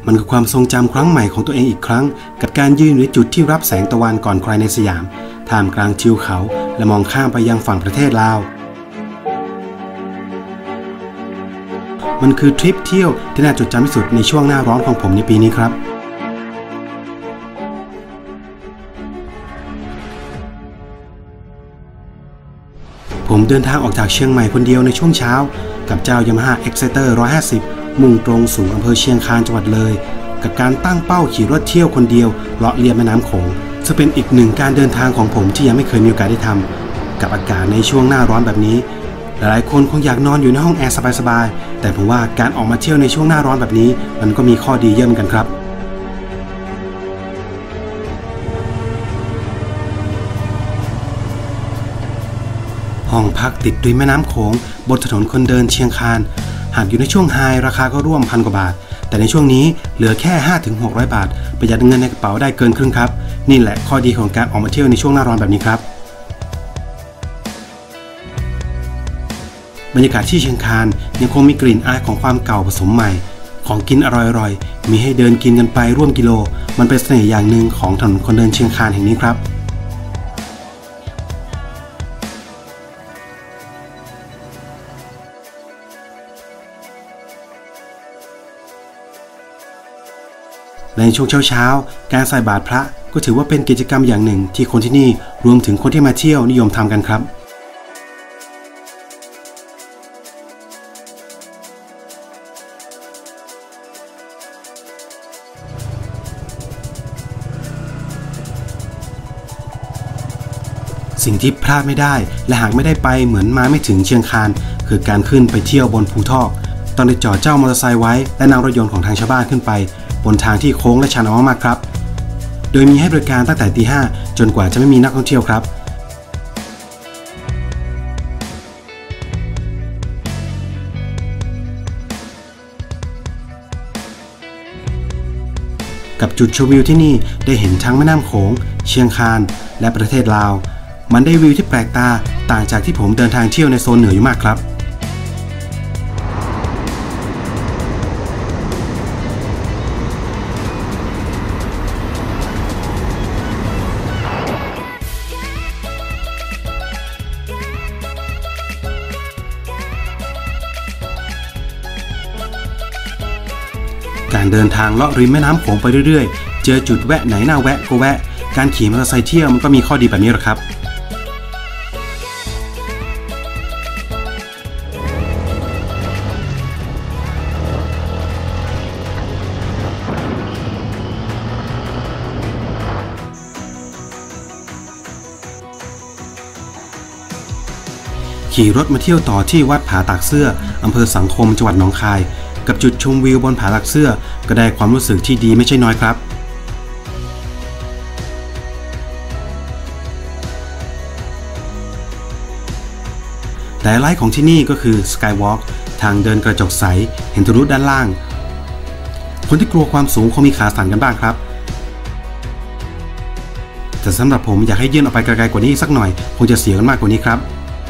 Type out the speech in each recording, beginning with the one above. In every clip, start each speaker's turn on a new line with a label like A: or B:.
A: มันคือความทรงจำครั้งใหม่ของตัวเองอีกครั้งกับการยืนอยู่ในจุดที่รับแสงตะวันก่อนใครในสยามท่ามกลางทิวเขาและมองข้ามไปยังฝั่งประเทศลาวมันคือทริปเที่ยวที่น่าจดจำที่สุดในช่วงหน้าร้อนของผมในปีนี้ครับผมเดินทางออกจากเชียงใหม่คนเดียวในช่วงเช้ากับเจ้า Yamaha Exciter 150 มุ่งตรงสู่อำเภอเชียงคานจังหวัดเลยกับการตั้งเป้าขี่รถเที่ยวคนเดียวเลาะเลียบแม่น้ำโขงซึ่งเป็นอีกหนึ่งการเดินทางของผมที่ยังไม่เคยมีโอกาสได้ทำกับอากาศในช่วงหน้าร้อนแบบนี้หลายคนคงอยากนอนอยู่ในห้องแอร์สบายๆแต่ผมว่าการออกมาเที่ยวในช่วงหน้าร้อนแบบนี้มันก็มีข้อดีเยอะเหมือนกันครับห้องพักติดริมแม่น้ำโขงบนถนนคนเดินเชียงคานหากอยู่ในช่วงไฮราคาก็ร่วม1,000 กว่าบาทแต่ในช่วงนี้เหลือแค่ 5-600 บาทประหยัดเงินในกระเป๋าได้เกินครึ่งครับนี่แหละข้อดีของการออกมาเที่ยวในช่วงหน้าร้อนแบบนี้ครับบรรยากาศที่เชียงคานยังคงมีกลิ่นอายของความเก่าผสมใหม่ของกินอร่อยๆมีให้เดินกินกันไปร่วมกิโลมันเป็นเสน่ห์อย่างหนึ่งของถนนคนเดินเชียงคานแห่งนี้ครับในช่วงเช้าการใส่บาตรพระก็ถือว่าเป็นกิจกรรมอย่างหนึ่งที่คนที่นี่รวมถึงคนที่มาเที่ยวนิยมทำกันครับสิ่งที่พลาดไม่ได้และหากไม่ได้ไปเหมือนมาไม่ถึงเชียงคานคือการขึ้นไปเที่ยวบนภูทอกต้องได้จอดเจ้ามอเตอร์ไซค์ไว้และนั่งรถยนต์ของทางชาวบ้านขึ้นไปบนทางที่โค้งและชันมากๆครับโดยมีให้บริการตั้งแต่ตี 5จนกว่าจะไม่มีนักท่องเที่ยวครับกับจุดชมวิวที่นี่ได้เห็นทั้งแม่น้ำโขงเชียงคานและประเทศลาวมันได้วิวที่แปลกตาต่างจากที่ผมเดินทางเที่ยวในโซนเหนืออยู่มากครับการเดินทางเลาะริมแม่น้ำโขงไปเรื่อยๆเจอจุดแวะไหนน่าแวะก็แวะการขี่มอเตอร์ไซค์เที่ยวมันก็มีข้อดีแบบนี้หรอครับขี่รถมาเที่ยวต่อที่วัดผาตากเสื้ออำเภอสังคมจังหวัดหนองคายกับจุดชมวิวบนผาตากเสื้อก็ได้ความรู้สึกที่ดีไม่ใช่น้อยครับแต่ไลท์ของที่นี่ก็คือสกายวอล์กทางเดินกระจกใสเห็นทะลุด้านล่างคนที่กลัวความสูงคงมีขาสั่นกันบ้างครับแต่สำหรับผมอยากให้ยื่นออกไปไกลๆกว่านี้สักหน่อยคงจะเสียกันมากกว่านี้ครับ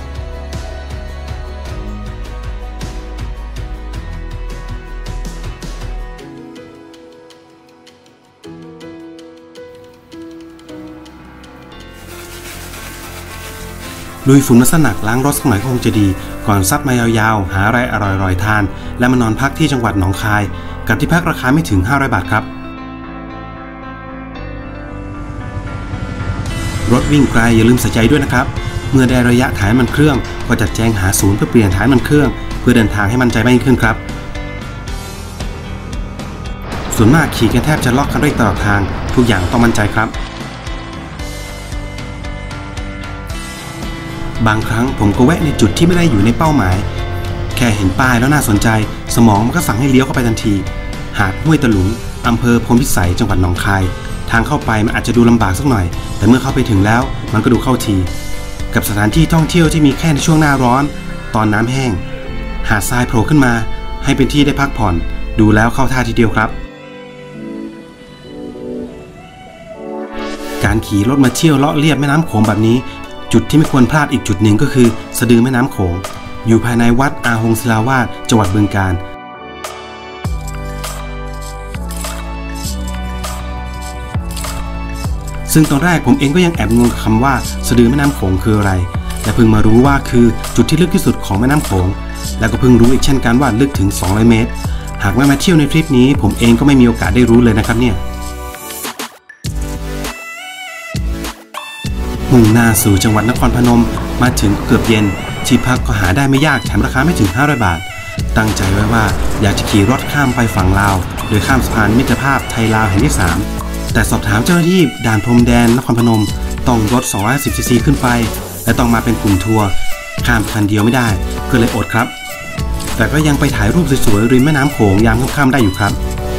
A: ลุยฝุ่นมาสนักล้างรถสักหน่อยก็คงจะดีก่อนซัดมายาวๆหาอะไรอร่อยๆทานและมานอนพักที่จังหวัดหนองคายกับที่พักราคาไม่ถึง500 บาทครับรถวิ่งไกลอย่าลืมใส่ใจด้วยนะครับเมื่อได้ระยะถ่ายมันเครื่องก็จัดแจงหาศูนย์เพื่อเปลี่ยนถ่ายมันเครื่องเพื่อเดินทางให้มั่นใจมากยิ่งขึ้นครับส่วนมากขี่กันแทบจะล็อกกันด้วยตลอดทางทุกอย่างต้องมั่นใจครับบางครั้งผมก็แวะในจุดที่ไม่ได้อยู่ในเป้าหมายแค่เห็นป้ายแล้วน่าสนใจสมองมันก็สั่งให้เลี้ยวเข้าไปทันทีหาดห้วยตะหลุงอำเภอพลพิสัยจังหวัดหนองคายทางเข้าไปมันอาจจะดูลำบากสักหน่อยแต่เมื่อเข้าไปถึงแล้วมันก็ดูเข้าทีกับสถานที่ท่องเที่ยวที่มีแค่ในช่วงหน้าร้อนตอนน้ำแห้งหาดทรายโผล่ขึ้นมาให้เป็นที่ได้พักผ่อนดูแล้วเข้าท่าทีเดียวครับการขี่รถมาเที่ยวเลาะเลียบแม่น้ำโขงแบบนี้จุดที่ไม่ควรพลาดอีกจุดหนึ่งก็คือสะดือแม่น้ำโขงอยู่ภายในวัดอาหงศิลาวาสจังหวัดบึงกาฬซึ่งตอนแรกผมเองก็ยังแอบงงกับคำว่าสะดือแม่น้ำโขงคืออะไรแต่เพิ่งมารู้ว่าคือจุดที่ลึกที่สุดของแม่น้ำโขงแล้วก็เพิ่งรู้อีกเช่นกันว่าลึกถึง200 เมตรหากไม่มาเที่ยวในทริปนี้ผมเองก็ไม่มีโอกาสได้รู้เลยนะครับเนี่ยมุ่งหน้าสู่จังหวัดนครพนมมาถึงเกือบเย็นที่พักก็หาได้ไม่ยากแถมราคาไม่ถึง500 บาทตั้งใจไว้ว่าอยากจะขี่รถข้ามไปฝั่งลาวโดยข้ามสะพานมิตรภาพไทยลาวแห่งที่3แต่สอบถามเจ้าหน้าที่ด่านพรมแดนนครพนมต้องรถ250 ซีซีขึ้นไปและต้องมาเป็นกลุ่มทัวร์ข้ามคันเดียวไม่ได้ก็เลยอดครับแต่ก็ยังไปถ่ายรูปสวยๆริมแม่น้ำโขงยามค่ำๆได้อยู่ครับ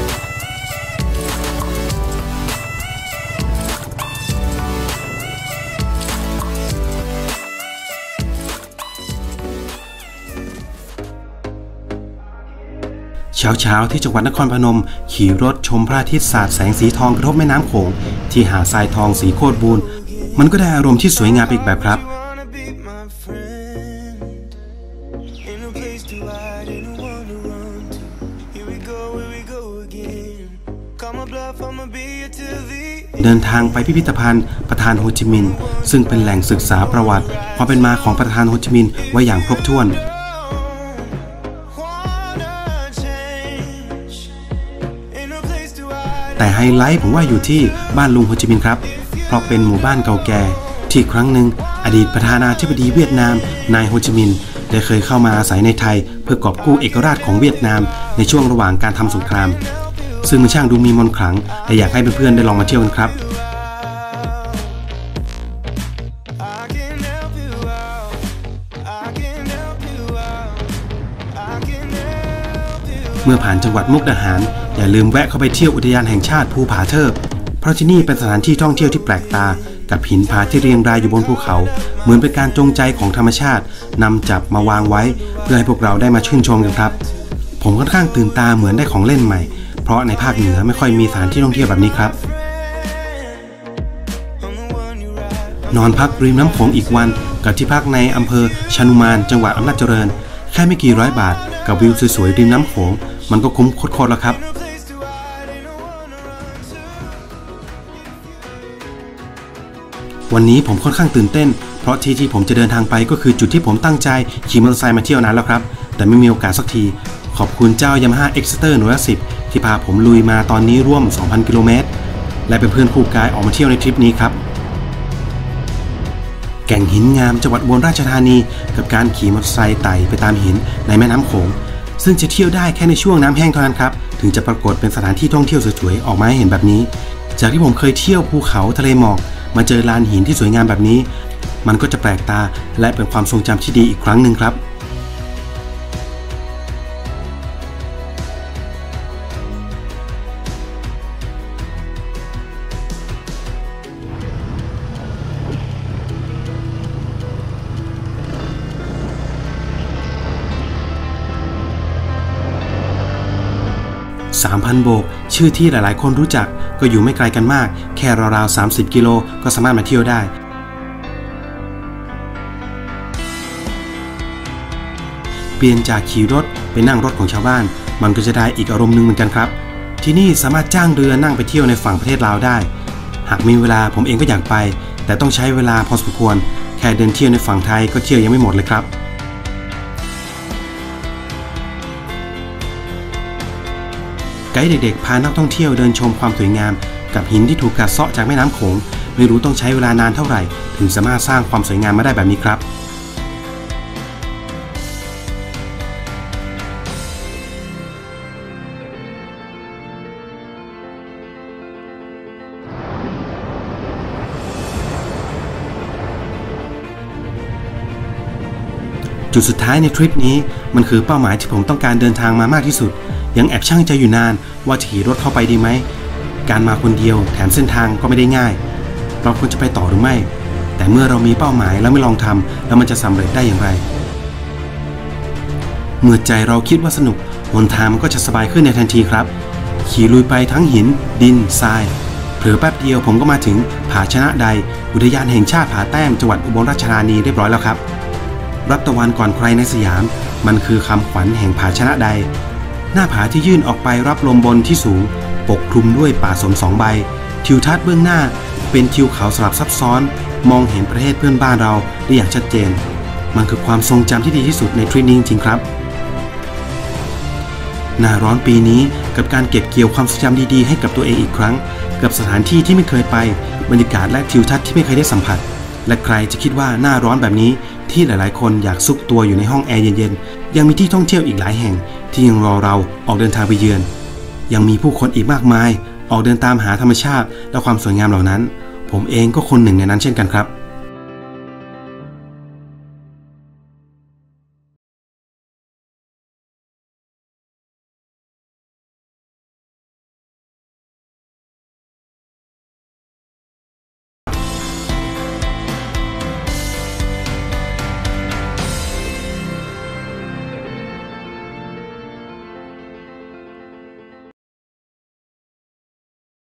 A: เช้าที่จังหวัดนครพนมขี่รถชมพระอาทิตย์สาดแสงสีทองกระทบแม่น้ำโขงที่หาดทรายทองสีโคตรบูรณ์มันก็ได้อารมณ์ที่สวยงามอีกแบบครับเดินทางไปพิพิธภัณฑ์ประธานโฮจิมินห์ซึ่งเป็นแหล่งศึกษาประวัติความเป็นมาของประธานโฮจิมินห์ไว้อย่างครบถ้วนแต่ไฮไลท์ผมว่าอยู่ที่บ้านลุงโฮจิมินห์ครับเพราะเป็นหมู่บ้านเก่าแก่ที่ครั้งหนึ่งอดีตประธานาธิบดีเวียดนามนายโฮจิมินห์ได้เคยเข้ามาอาศัยในไทยเพื่อกอบกู้เอกราชของเวียดนามในช่วงระหว่างการทำสงครามซึ่งมันช่างดูมีมนต์ขลังและอยากให้เพื่อนๆได้ลองมาเที่ยวกันครับเมื่อผ่านจังหวัดมุกดาหารอย่าลืมแวะเข้าไปเที่ยวอุทยานแห่งชาติภูผาเทิบเพราะที่นี่เป็นสถานที่ท่องเที่ยวที่แปลกตากับหินผาที่เรียงรายอยู่บนภูเขาเหมือนเป็นการจงใจของธรรมชาตินำจับมาวางไว้เพื่อให้พวกเราได้มาชื่นชมกันครับผมค่อนข้างตื่นตาเหมือนได้ของเล่นใหม่เพราะในภาคเหนือไม่ค่อยมีสถานที่ท่องเที่ยวแบบนี้ครับนอนพักริมน้ำโขงอีกวันกับที่พักในอำเภอชานุมานจังหวัดอำนาจเจริญแค่ไม่กี่ร้อยบาทกับวิวสวยๆริมน้ำโขงมันก็คุ้มโคตรๆแล้วครับวันนี้ผมค่อนข้างตื่นเต้นเพราะที่ผมจะเดินทางไปก็คือจุดที่ผมตั้งใจขี่มอเตอร์ไซค์มาเที่ยวนานแล้วครับแต่ไม่มีโอกาสสักทีขอบคุณเจ้า Yamaha Exeter 110ที่พาผมลุยมาตอนนี้ร่วม 2,000 กิโลเมตรและเป็นเพื่อนคู่กายออกมาเที่ยวในทริปนี้ครับแก่งหินงามจังหวัดอุบลราชธานีกับการขี่มอเตอร์ไซค์ไต่ไปตามหินในแม่น้ำโขงซึ่งจะเที่ยวได้แค่ในช่วงน้ำแห้งเท่านั้นครับถึงจะปรากฏเป็นสถานที่ท่องเที่ยวสวยๆออกมาให้เห็นแบบนี้จากที่ผมเคยเที่ยวภูเขาทะเลหมอกมาเจอลานหินที่สวยงามแบบนี้มันก็จะแปลกตาและเป็นความทรงจำที่ดีอีกครั้งหนึ่งครับ3,000 โบกชื่อที่หลายๆคนรู้จักก็อยู่ไม่ไกลกันมากแค่ราวๆ30 กิโลก็สามารถมาเที่ยวได้เปลี่ยนจากขี่รถไปนั่งรถของชาวบ้านมันก็จะได้อีกอารมณ์นึงเหมือนกันครับที่นี่สามารถจ้างเรือนั่งไปเที่ยวในฝั่งประเทศลาวได้หากมีเวลาผมเองก็อยากไปแต่ต้องใช้เวลาพอสมควรแค่เดินเที่ยวในฝั่งไทยก็เที่ยวยังไม่หมดเลยครับไกด์เด็กๆพานักท่องเที่ยวเดินชมความสวยงามกับหินที่ถูกกัดเซาะจากแม่น้ำโขงไม่รู้ต้องใช้เวลานานเท่าไหร่ถึงสามารถสร้างความสวยงามมาได้แบบนี้ครับจุดสุดท้ายในทริปนี้มันคือเป้าหมายที่ผมต้องการเดินทางมามากที่สุดยังแอบชั่งใจอยู่นานว่าจะขี่รถเข้าไปดีไหมการมาคนเดียวแถมเส้นทางก็ไม่ได้ง่ายเราควรจะไปต่อหรือไม่แต่เมื่อเรามีเป้าหมายแล้วไม่ลองทำแล้วมันจะสำเร็จได้อย่างไรเมื่อใจเราคิดว่าสนุกหนทางมันก็จะสบายขึ้นในทันทีครับขี่ลุยไปทั้งหินดินทรายเผลอแป๊บเดียวผมก็มาถึงผาชนะใดอุทยานแห่งชาติผาแต้มจังหวัดอุบลราชธานีเรียบร้อยแล้วครับรับตะวันก่อนใครในสยามมันคือคำขวัญแห่งผาชนะใดหน้าผาที่ยื่นออกไปรับลมบนที่สูงปกคลุมด้วยป่าสน2 ใบทิวทัศน์เบื้องหน้าเป็นทิวเขาสลับซับซ้อนมองเห็นประเทศเพื่อนบ้านเราได้อย่างชัดเจนมันคือความทรงจำที่ดีที่สุดในทริปนี้จริงๆครับหน้าร้อนปีนี้กับการเก็บเกี่ยวความทรงจำดีๆให้กับตัวเองอีกครั้งกับสถานที่ที่ไม่เคยไปบรรยากาศและทิวทัศน์ที่ไม่เคยได้สัมผัสและใครจะคิดว่าหน้าร้อนแบบนี้ที่หลายๆคนอยากซุกตัวอยู่ในห้องแอร์เย็นๆยังมีที่ท่องเที่ยวอีกหลายแห่งที่ยังรอเราออกเดินทางไปเยือนยังมีผู้คนอีกมากมายออกเดินตามหาธรรมชาติและความสวยงามเหล่านั้นผมเองก็คนหนึ่งในนั้นเช่นกันครับ